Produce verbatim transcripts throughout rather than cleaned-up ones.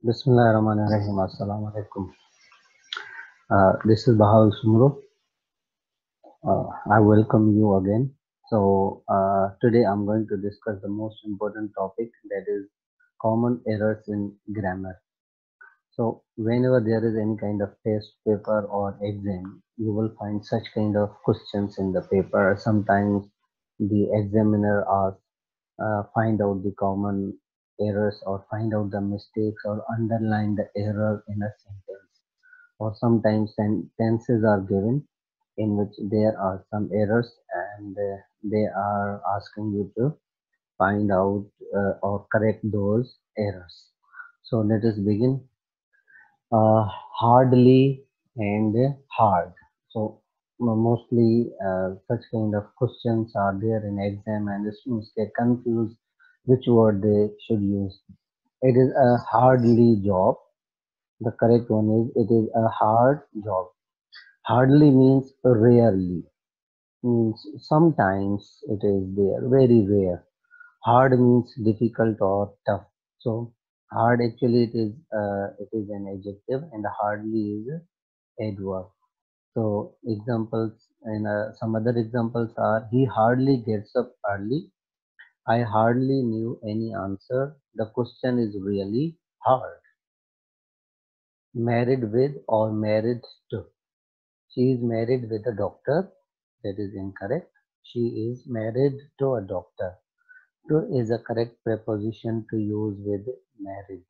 Bismillahirrahmanirrahim. Assalamu alaikum. Uh, this is Bahal Sumro. Uh, I welcome you again. So uh, today I'm going to discuss the most important topic, that is common errors in grammar. So whenever there is any kind of test paper or exam, you will find such kind of questions in the paper. Sometimes the examiner asks, uh, find out the common errors or find out the mistakes or underline the error in a sentence. Or sometimes tenses are given in which there are some errors, and uh, they are asking you to find out uh, or correct those errors. So let us begin. Uh, hardly and hard. So mo- mostly uh, such kind of questions are there in exam, and the students get confused which word they should use. It is a hardly job. The correct one is it is a hard job. Hardly means rarely, means sometimes it is there, very rare. Hard means difficult or tough. So hard actually it is uh, it is an adjective, and hardly is a adverb. So examples, and uh, some other examples are: he hardly gets up early. I hardly knew any answer. The question is really hard. Married with or married to. She is married with a doctor. That is incorrect. She is married to a doctor. To is a correct preposition to use with married.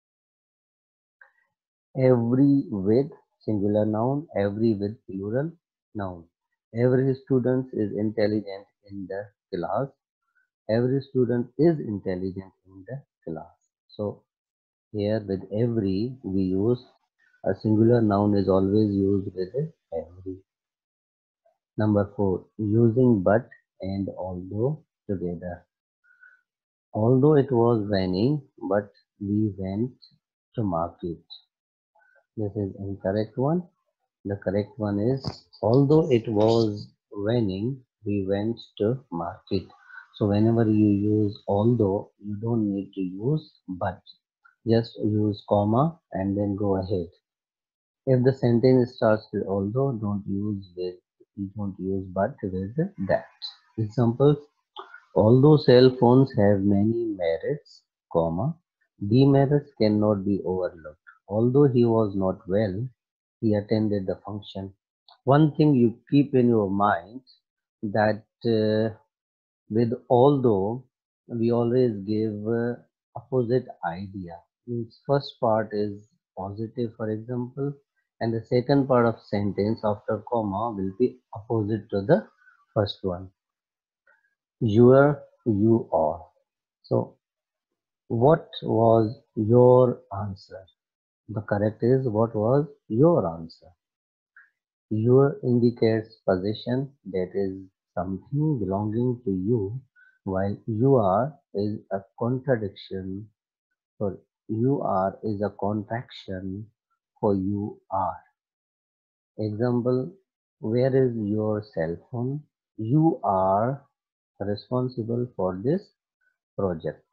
Every with singular noun, every with plural noun. Every student is intelligent in the class. Every student is intelligent in the class. So here with every we use a singular noun is always used with every. Number four, using but and although together. Although it was raining, but we went to market. This is incorrect one. The correct one is although it was raining, we went to market. So whenever you use although, you don't need to use but. Just use comma and then go ahead. If the sentence starts with although, don't use with, don't use but with that. Examples: although cell phones have many merits, comma, demerits cannot be overlooked. Although he was not well, he attended the function. One thing you keep in your mind, that uh, with although we always give uh, opposite idea. Means first part is positive, for example, and the second part of sentence after comma will be opposite to the first one. Your, you are. So what was your answer? The correct is what was your answer. Your indicates possession, that is something belonging to you, while you are is a contradiction for you are is a contraction for you are. Example: where is your cell phone? You are responsible for this project.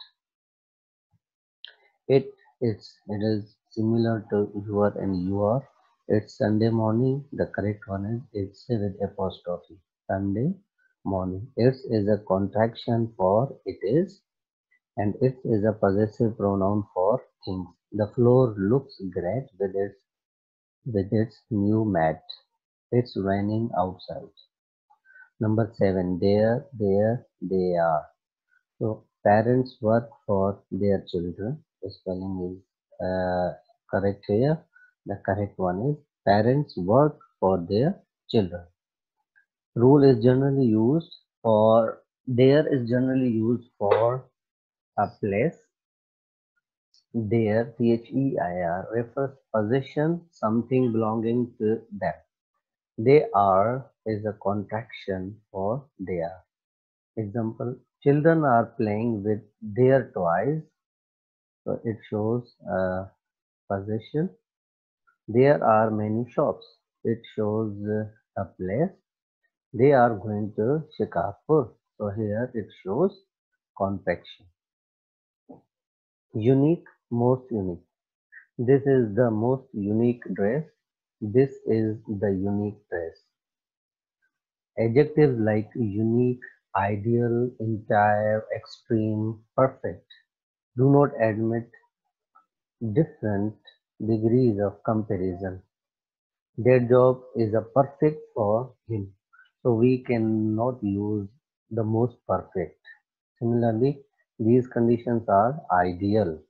It is it is similar to your and your. It's Sunday morning. The correct one is it's with apostrophe. Sunday morning. It's is a contraction for it is, and it is a possessive pronoun for things. The floor looks great with its with its new mat. It's raining outside. Number seven. There, there, they are. So parents work for their children. The spelling is uh, correct here. The correct one is parents work for their children. Rule is generally used for there is generally used for a place. There, T H E I R, refers possession, something belonging to them. They are is a contraction for they are. Example: children are playing with their toys. So it shows uh, possession. There are many shops. It shows uh, a place. They are going to Shikarpur. So here it shows contraction. Unique, most unique. This is the most unique dress. This is the unique dress. Adjectives like unique, ideal, entire, extreme, perfect do not admit different degrees of comparison. Their job is a perfect for him, so we cannot use the most perfect. Similarly, these conditions are ideal.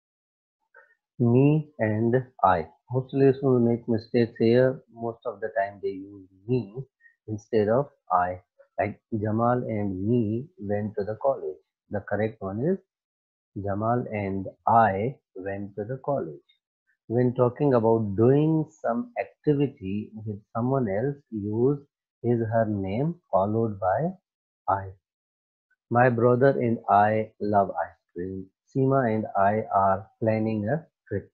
Me and I. Most listeners make mistakes here. Most of the time they use me instead of I. Like Jamal and me went to the college. The correct one is Jamal and I went to the college. When talking about doing some activity with someone else, use his her name followed by I. My brother and I love ice cream. Seema and I are planning a trip.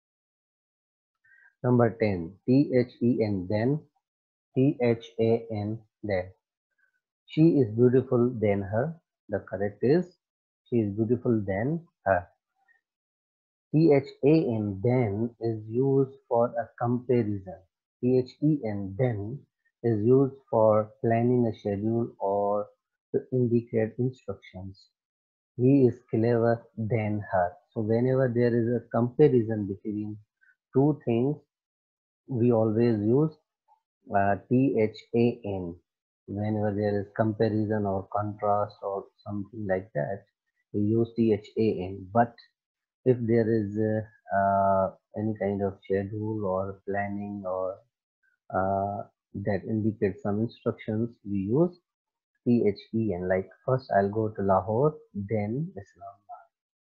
Number ten. T H E N then. T H A N then. She is beautiful than her. The correct is she is beautiful than her. T-H-A-N then is used for a comparison. T-H-E-N then is used for planning a schedule or to indicate instructions. He is clever than her. So whenever there is a comparison between two things, we always use uh, T-H-A-N. Whenever there is comparison or contrast or something like that, we use T-H-A-N. But if there is uh, uh, any kind of schedule or planning or uh, that indicates some instructions, we use T H E N. Like first I'll go to Lahore, then Islamabad.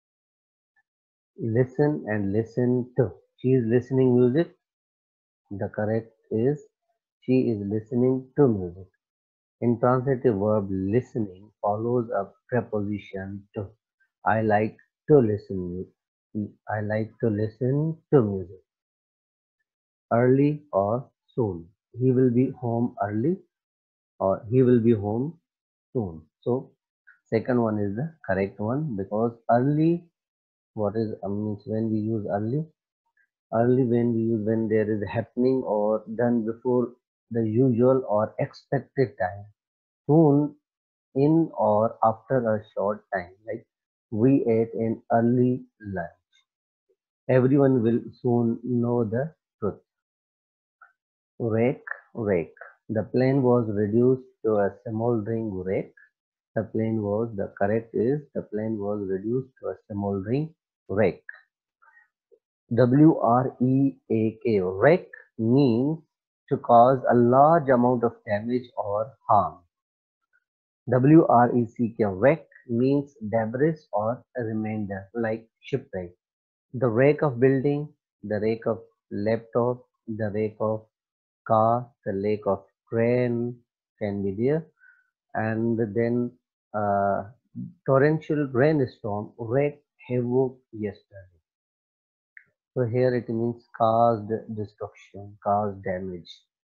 Listen and listen to. She is listening music. The correct is she is listening to music. Intransitive verb listening follows a preposition to. I like to listen. I like to listen to music. Early or soon. He will be home early or he will be home soon. So second one is the correct one because early what is um, means when we use early early when we use when there is happening or done before the usual or expected time. Soon in or after a short time like we ate an early lunch. Everyone will soon know the truth. Wreck, wreck. The plane was reduced to a smoldering wreck. The plane was, the correct is, the plane was reduced to a smoldering wreck. W R E A K, wreck means to cause a large amount of damage or harm. W R E C K, wreck means debris or a remainder like shipwreck. The wreck of building, the wreck of laptop, the wreck of car, the lake of train can be there, and then uh, torrential rainstorm wreaked havoc yesterday. So here it means caused destruction, caused damage.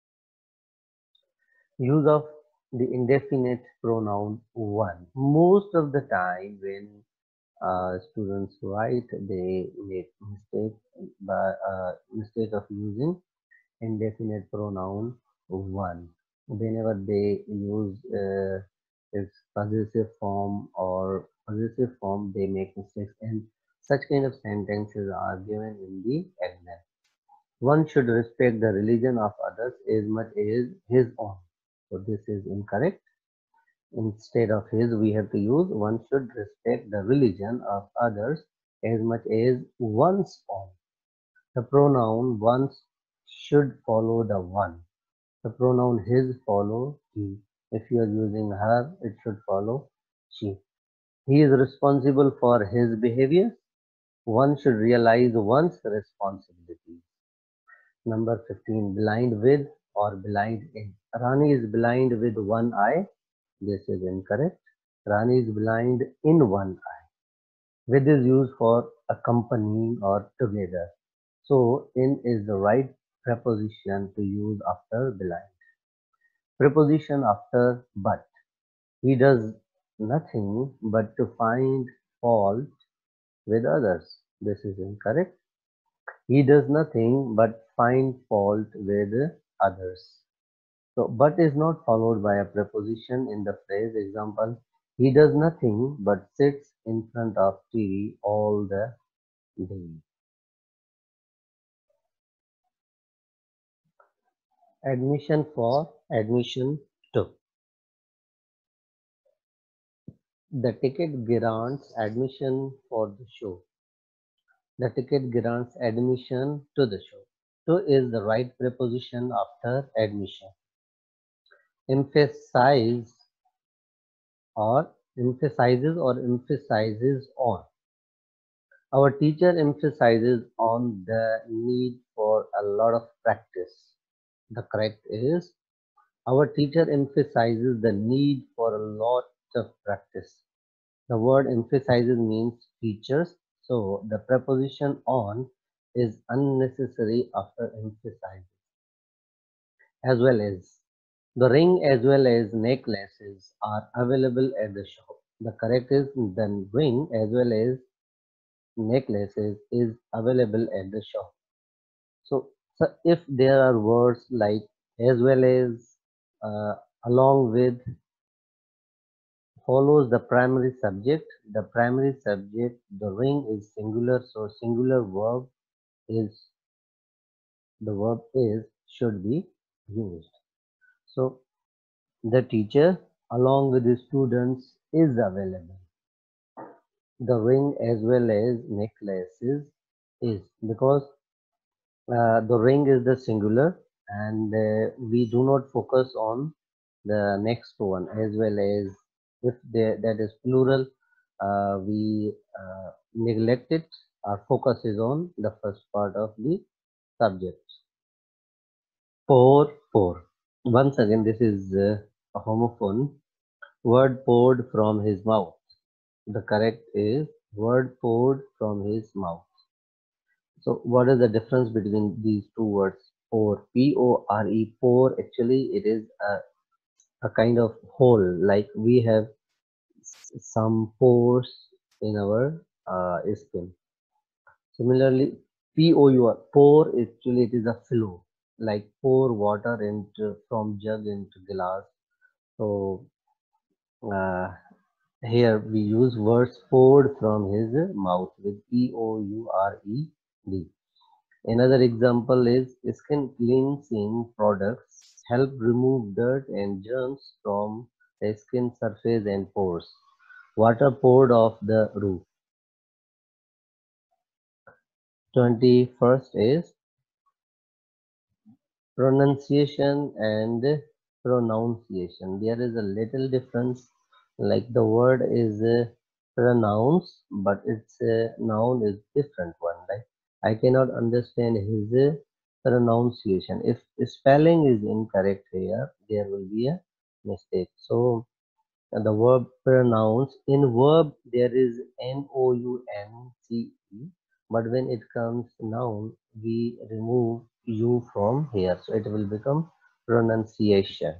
Use of the indefinite pronoun one. Most of the time when uh, students write, they make mistake by uh, mistake of using indefinite pronoun one. Whenever they use uh, its possessive form or possessive form, they make mistakes, and such kind of sentences are given in the exam. One should respect the religion of others as much as his own. So this is incorrect. Instead of his, we have to use one should respect the religion of others as much as one's own. The pronoun one's should follow the one. The pronoun his follow he. If you are using her, it should follow she. He is responsible for his behavior. One should realize one's responsibility. Number fifteen, blind with or blind in. Rani is blind with one eye. This is incorrect. Rani is blind in one eye. With is used for accompanying or together. So in is the right preposition to use after blind. Preposition after but. He does nothing but to find fault with others. This is incorrect. He does nothing but find fault with others. So, but is not followed by a preposition in the phrase. Example, he does nothing but sits in front of T V all the day. Admission for admission to. The ticket grants admission for the show. The ticket grants admission to the show. To is the right preposition after admission. Emphasize or emphasizes or emphasizes on. Our teacher emphasizes on the need for a lot of practice. The correct is our teacher emphasizes the need for a lot of practice. The word emphasizes means features, so the preposition on is unnecessary after emphasizing. As well as the ring as well as necklaces are available at the shop. The correct is the ring as well as necklaces is available at the shop. So, so if there are words like as well as, uh, along with, follows the primary subject, the primary subject, the ring is singular, so singular verb is, the verb is should be used. So the teacher along with the students is available. The ring as well as necklaces is, because uh, the ring is the singular, and uh, we do not focus on the next one as well as, if there, that is plural, uh, we uh, neglect it. Our focus is on the first part of the subject. Pour, pour. Once again, this is uh, a homophone. Word poured from his mouth. The correct is word poured from his mouth. So what is the difference between these two words? Pour, P O R E, pour, actually it is a, a kind of hole, like we have s- some pores in our uh, skin. Similarly, P O U R, pour, actually it is a flow, like pour water into from jug into glass. So uh, here we use words poured from his mouth with P O U R E D. Another example is skin cleansing products help remove dirt and germs from the skin surface and pores. Water poured off the roof. twenty-first is pronunciation and pronunciation. There is a little difference, like the word is uh, pronounce, but its uh, noun is different one. Like I cannot understand his uh, pronunciation. If spelling is incorrect here, there will be a mistake. So uh, the verb pronounce, in verb there is N O U N C E, but when it comes noun, we remove U from here, so it will become pronunciation.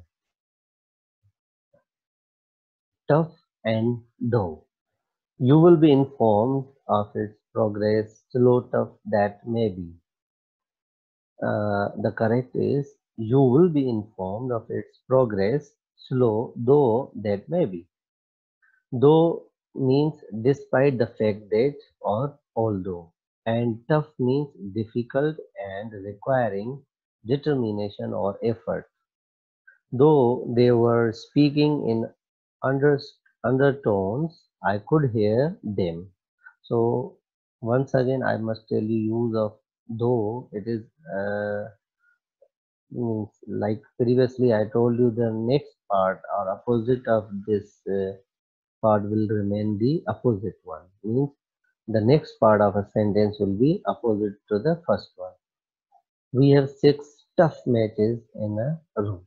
Tough and dough. You will be informed of its progress, slow, tough that may be. Uh, the correct is you will be informed of its progress, slow though that may be. Though means despite the fact that or although, and tough means difficult and requiring determination or effort. Though they were speaking in under, undertones, I could hear them. So once again, I must tell you use of though. It is uh, means like previously I told you, the next part or opposite of this uh, part will remain the opposite one. Means the next part of a sentence will be opposite to the first one. We have six tough matches in a room.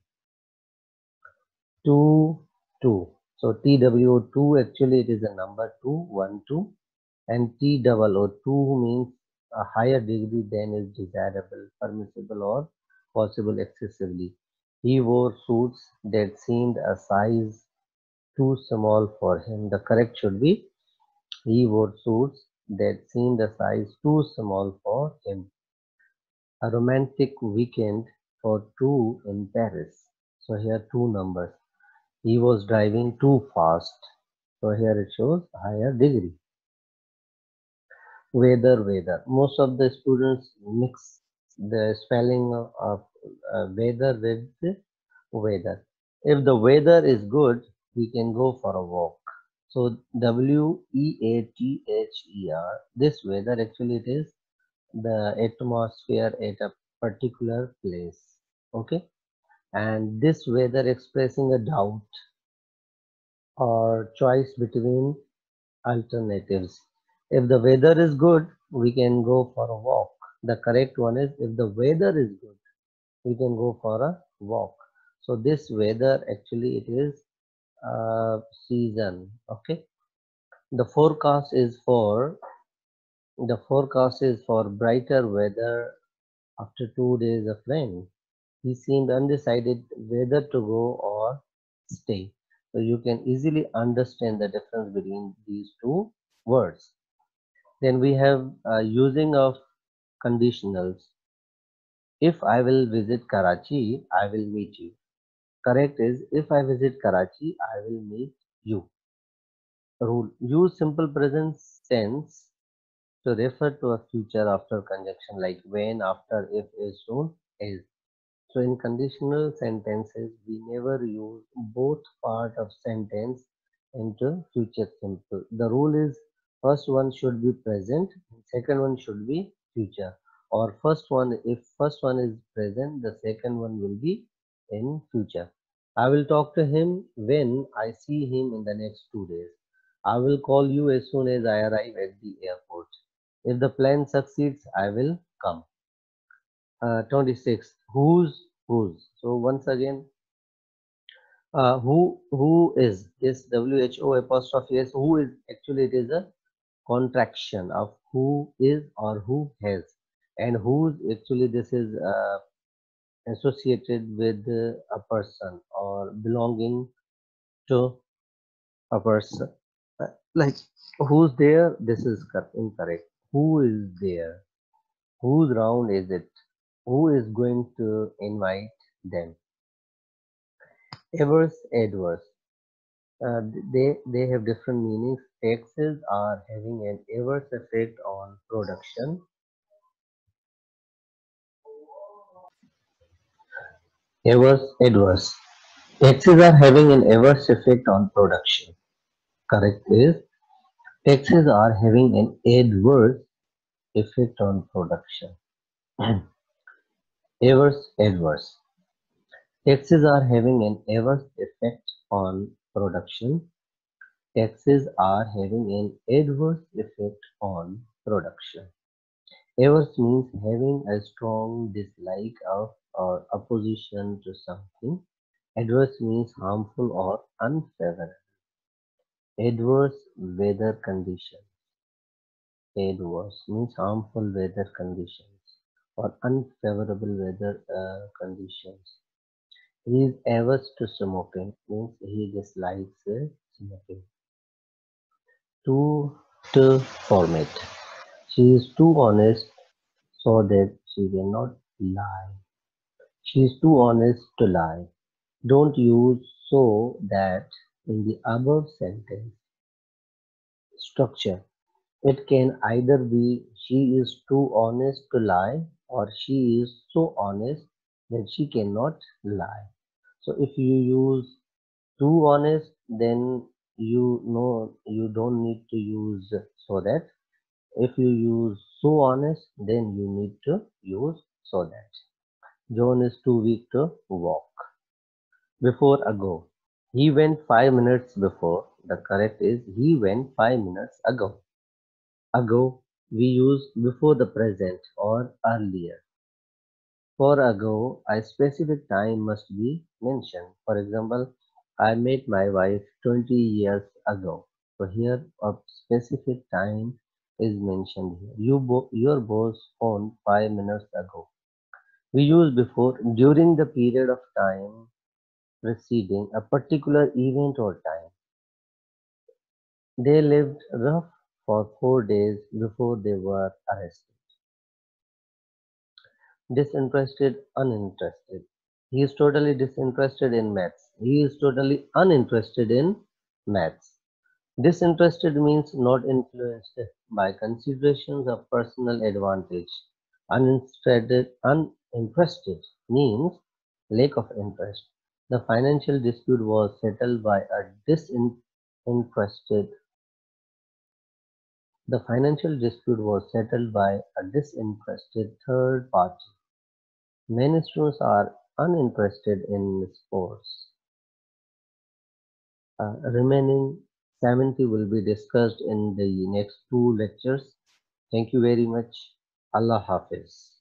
Two, two. So T W O two, actually it is a number two, one, two, and T double O two means a higher degree than is desirable, permissible, or possible excessively. He wore suits that seemed a size too small for him. The correct should be he wore suits that seemed a size too small for him. A romantic weekend for two in Paris. So here two numbers. He was driving too fast. So here it shows higher degree. Weather, weather. Most of the students mix the spelling of uh, weather with the weather. If the weather is good, we can go for a walk. So W E A T H E R, this weather actually it is the atmosphere at a particular place. Okay, and this weather expressing a doubt or choice between alternatives. If the weather is good, we can go for a walk. The correct one is if the weather is good, we can go for a walk. So this weather actually it is uh, season. Okay. The forecast is for the forecast is for brighter weather after two days of rain. He seemed undecided whether to go or stay. So you can easily understand the difference between these two words. Then we have uh, using of conditionals. If I will visit Karachi, I will meet you. Correct is if I visit Karachi, I will meet you. Rule. Use simple present tense to refer to a future after conjunction like when, after, if, is, soon, is. So in conditional sentences, we never use both part of sentence into future simple. The rule is first one should be present, second one should be future. Or first one, if first one is present, the second one will be in future. I will talk to him when I see him in the next two days. I will call you as soon as I arrive at the airport. If the plan succeeds, I will come. Uh, twenty-six. Whose whose? So once again, uh, who who is this W H O apostrophe S? Who is actually it is a contraction of who is or who has, and whose actually this is uh, associated with uh, a person or belonging to a person. Uh, like who's there? This is cor- incorrect. Who is there? Whose round is it? Who is going to invite them? Adverse, adverse. Uh, they they have different meanings. Taxes are having an adverse effect on production. Adverse, adverse. Taxes are having an adverse effect on production. Correct is taxes are having an adverse effect on production. Adverse, adverse. Taxes are having an adverse effect on production. Taxes are having an adverse effect on production. Averse means having a strong dislike of or opposition to something. Adverse means harmful or unfavorable. Adverse weather conditions. Adverse means harmful weather conditions or unfavorable weather uh, conditions. He is averse to smoking means he dislikes uh, smoking. Too to format. She is too honest so that she cannot lie. She is too honest to lie. Don't use so that in the above sentence structure. It can either be she is too honest to lie or she is so honest that she cannot lie. So if you use too honest, then you know you don't need to use so that. If you use so honest, then you need to use so that. John is too weak to walk. Before ago. He went five minutes before. The correct is he went five minutes ago. Ago we use before the present or earlier. For ago, a specific time must be mentioned. For example, I met my wife twenty years ago. So here a specific time is mentioned here. You bo- your boss phoned five minutes ago. We use before during the period of time preceding a particular event or time. They lived rough for four days before they were arrested. Disinterested, uninterested. He is totally disinterested in maths. He is totally uninterested in maths. Disinterested means not influenced by considerations of personal advantage. Uninterested, uninterested means lack of interest. The financial dispute was settled by a disinterested. The financial dispute was settled by a disinterested third party. Many students are uninterested in sports. Uh, remaining seventy will be discussed in the next two lectures. Thank you very much. Allah Hafiz.